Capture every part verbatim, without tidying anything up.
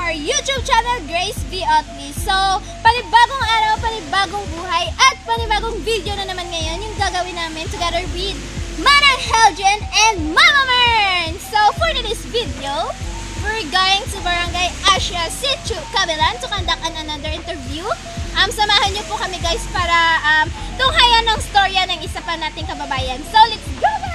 our YouTube channel, Grace V. Otley. So, panibagong araw, panibagong buhay, at panibagong video na naman ngayon yung gagawin namin together with Manang Helgen and Mama Mern. So, for today's video, we're going to Barangay Asia, Sitio, Cabelan to conduct an another interview. Um, samahan niyo po kami guys para um, tunghayan ng storya ng isa pa nating kababayan. So, let's go guys!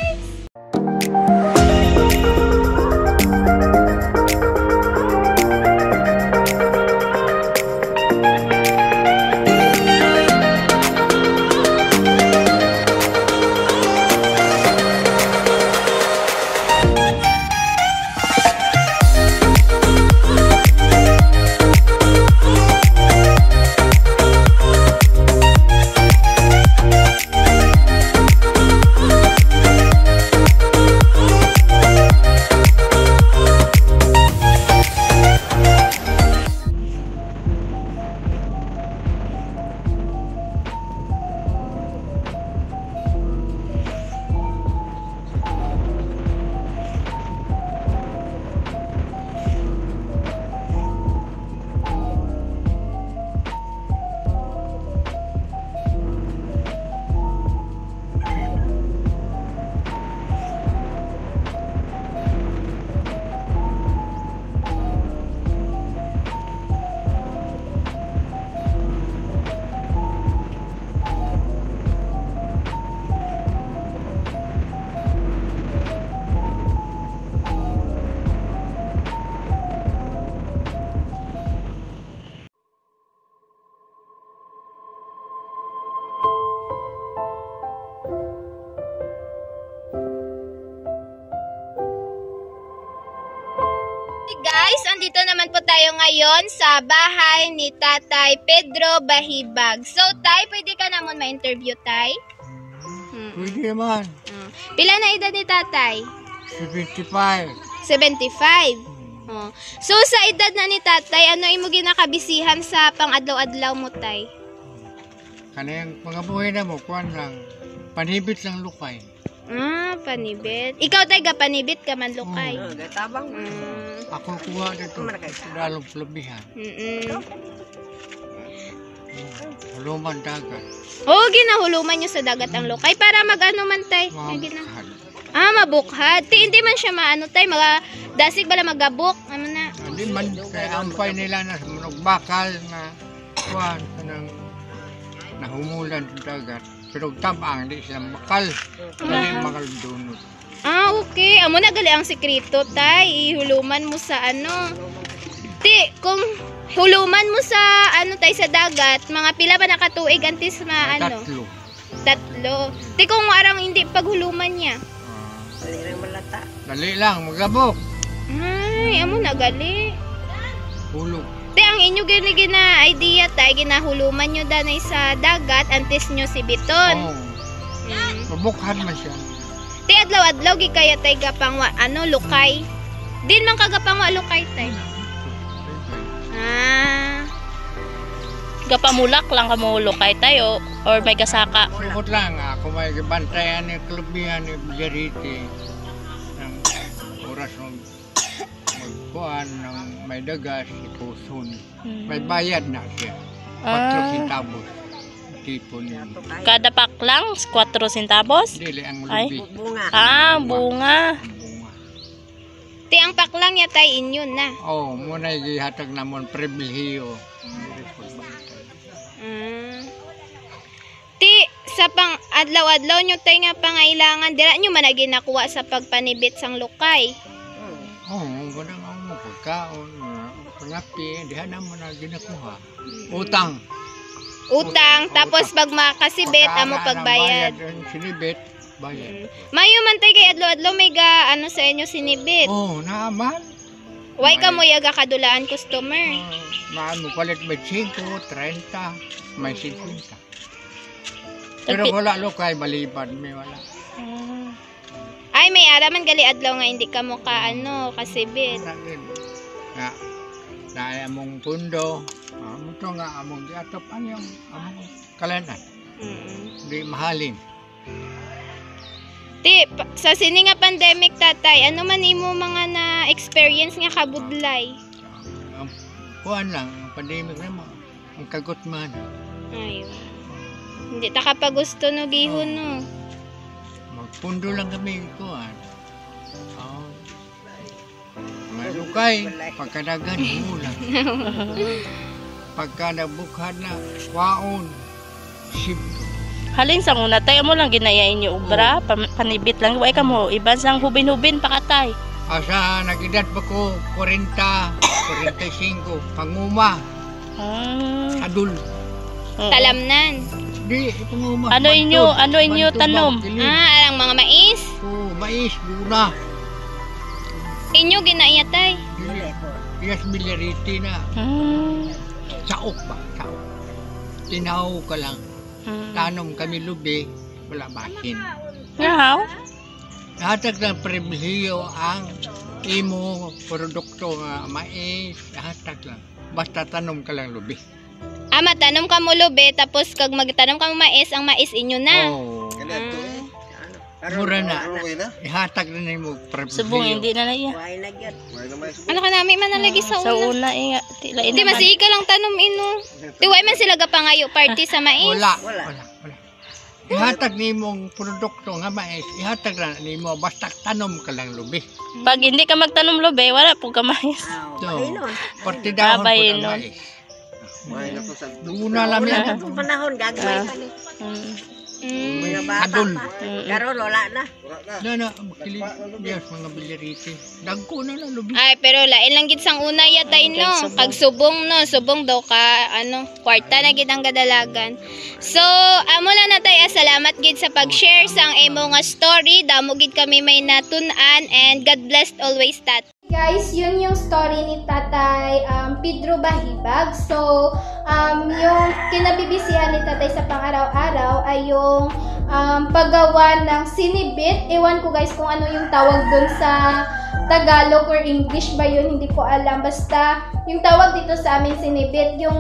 Guys, andito naman po tayo ngayon sa bahay ni Tatay Pedro Bahibag. So, Tay, pwede ka naman ma-interview, Tay? Hmm. Pwede naman. Hmm. Pila na edad ni Tatay? seventy-five. seventy-five? Oh. So, sa edad na ni Tatay, ano imo ginakabisihan sa pang-adlaw-adlaw mo, Tay? Kanayang mga buhay na mo, kuwan lang. Panibit ng lukay. Ah, panibit. Ikaw, Tay, ga panibit ka man lukay. Oh, tabang. Mm. Ako kuha dito sa dalong plubihan. Mm-mm. Huluman dagat. Oo, ginahuluman nyo sa dagat ang lukay para mag-ano man, Tay. Ay, gina- Mabukhad. Ah, mabukhad. Ti, hindi man siya maano, Tay. Mga dasig bala magabok. Ano na? Hindi man, kaya ampay nila na sumunod bakal na kuwan, kanang nahumulan sa dagat. Pero tabang, hindi sila bakal. Hindi bakal dunod. Ah, okay. Amo na gali ang sekreto, Tay. Ihuluman mo sa ano. Ti, kung huluman mo sa ano, Tay, sa dagat, mga pila ba nakatuig antes ma ano? Tatlo. Tatlo. Ti, kung arang hindi paghuluman niya. Ah, Dali lang malata. dali lang, magabok. Ay, amo na gali. Hulog. Te, ang inyo gini gina idea, Tay, ginahuluman nyo danay sa dagat antes nyo si Biton. Oo. Mm. Mabukhad man siya. Te, adlaw-adlaw gi kaya, Tay, gapangwa ano lukay. Din man kagapangwa lukay, Tay. Ah. Gapamulak lang kamo lukay tayo or may kasaka. Sukot lang, ako may bantayan ni klubihan ni Blerite ng oras ng magkuhan ng may dagas, ikusun. May bayad na siya. Patro Ah. centavos. Tipo niya. Kada pack lang, four centavos. Dili ang Ay. lubi. Bunga. Ah, bunga. Ang bunga. Te, ang paklang ya, Tay, inyo na. Oh, muna ihatag namon pribilehiyo. Mm. Ti, sa pang adlaw-adlaw nyo, Tay, nga pangailangan, dira nyo man na ginakuha sa pagpanibit sang lukay. Oh, wala nga mo pagkaon, pangapi, diha na mo na ginakuha. Utang. Utang, tapos pag makasibit, amo pagbayad. Ang sinibit, bayad. Mayo man, Tay, kay adlaw-adlaw may ga, ano sa inyo, sinibit. Oh, naman. Way ka mo yaga kadulaan customer. Maan mo palit may five, thirty, may fifty. Pero Tapi- wala lokay, malibad, may wala. Ah. Ay, may araman gali adlaw nga hindi ka mo ka, ano, kasibit. Wala din. Nga, na among pundo, amo to nga among diatop ano yung among kalanan. Mm. Di mahalin. Ti, pa- sa sini nga pandemic, Tatay, ano man imo mga na-experience nga kabudlay? kuan lang, ang pandemic naman. Ang kagot man. Ayun. Hindi ta kapag gusto no gihon no. Magpundo lang kami kuan. Oh. Mga lukay, pagkadagan mulan. Pagka nabukhan na, waon, sip. Halin sa una tayo mo lang ginayain yung ubra, pa- panibit lang. Huwag ka mo, iban sang hubin-hubin pa katay. Asa nag-edad pa ko, forty, forty-five, panguma, Hmm. adul. Oo. Talamnan. Di, panguma. Ano inyo, bantog, ano inyo bantog, tanom? kilid. Ah, alang mga mais. Oo, mais, guna. Inyo ginayatay. Yes, milariti na. Hmm. Saok ba? Saok. Tinaw ka lang. Hmm. Tanom kami lubi, wala basin. Ngaw? Hatag ng prebisiyo ang imo produkto nga mais, hatag lang. Basta tanom ka lang lubi. Ah, matanom ka mo lubi, tapos kag magtanom ka mo mais, ang mais inyo na. Oo. Ah. Mura na. Ihatag na na mo prebisiyo. Subong, hindi na na iya. Ano ka namin man nalagi sa Sa una? una, iya. Tila, Hindi, ina- masika lang tanom ino. Di, way man sila gapangayo party sa mais. Wala. Wala. Wala. Ihatag ni mong produkto nga mais, ihatag na ni mo, basta tanom ka lang lubi. Pag hindi ka magtanom lobe, wala po kamais. So, forty dahon po Babay, ng no? mais. Luna lang yan. Kung panahon gagawin pa ni. Hmm. Mm. Mga bata Adol. pa. Mm. Karon wala na. Na na, makilid. Yes, mga biliriti. Dagko na lang lubi. Ay, pero lain lang gid sang una yatay no. Kag subong no, subong daw ka ano, kwarta na gid ang gadalagan. So, amo lang natay ah, salamat gid sa pag-share sang imo nga story. Damo gid kami may natun-an and God bless always tat. Guys, yun yung story ni Tatay um, Pedro Bahibag. So, um, yung kinabibisihan ni Tatay sa pang-araw-araw ay yung um, paggawa ng sinibit. Ewan ko guys kung ano yung tawag dun sa Tagalog or English ba yun, hindi ko alam. Basta, yung tawag dito sa amin sinibit, yung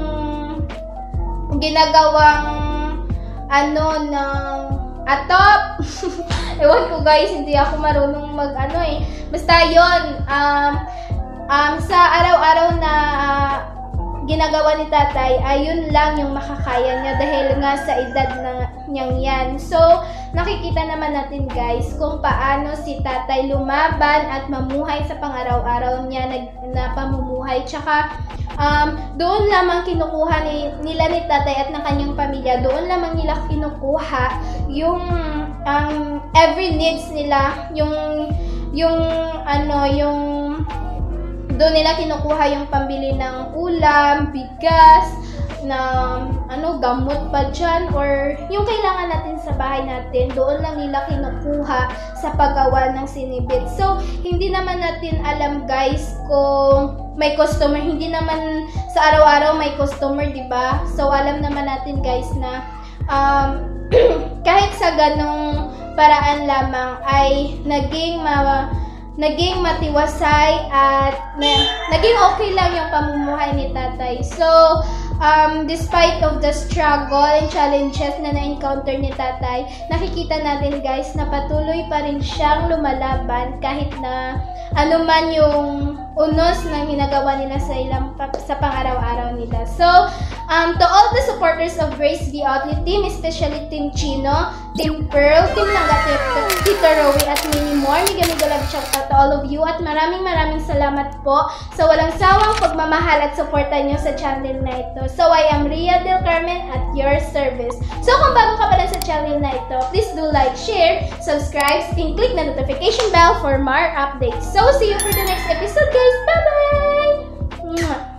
ginagawang ano ng atop. Ewan ko guys, hindi ako marunong mag ano eh. Basta yon um, um, sa araw-araw na uh, ginagawa ni tatay, ayun lang yung makakaya niya dahil nga sa edad na niyang yan. So, nakikita naman natin guys kung paano si tatay lumaban at mamuhay sa pang-araw-araw niya na, na pamumuhay. Tsaka, um, doon lamang kinukuha ni, nila ni tatay at ng kanyang pamilya, doon lamang nila kinukuha yung um, every needs nila, yung yung ano, yung doon nila kinukuha yung pambili ng ulam, bigas, na ano, gamot pa dyan, or yung kailangan natin sa bahay natin, doon lang nila kinukuha sa paggawa ng sinibit. So, hindi naman natin alam guys kung may customer, hindi naman sa araw-araw may customer, di ba? So, alam naman natin guys na um, kahit sa ganong paraan lamang ay naging ma naging matiwasay at na, naging okay lang yung pamumuhay ni tatay. So, um, despite of the struggle and challenges na na-encounter ni tatay, nakikita natin guys na patuloy pa rin siyang lumalaban kahit na ano man yung unos na ginagawa nila sa ilang sa pang-araw-araw nila. So, um, to all the supporters of Grace V Outlet Team, especially Team Chino, Team Pearl, Team Langatip, Tito Rowie at many more, miga-miga love shout out to all of you at maraming maraming salamat po sa walang sawang pagmamahal at suporta nyo sa channel na ito. So, I am Rhea Del Carmen at your service. So, kung bago ka pa lang sa channel na ito, please do like, share, subscribe, and click the notification bell for more updates. So, see you for the next episode guys. Bye-bye!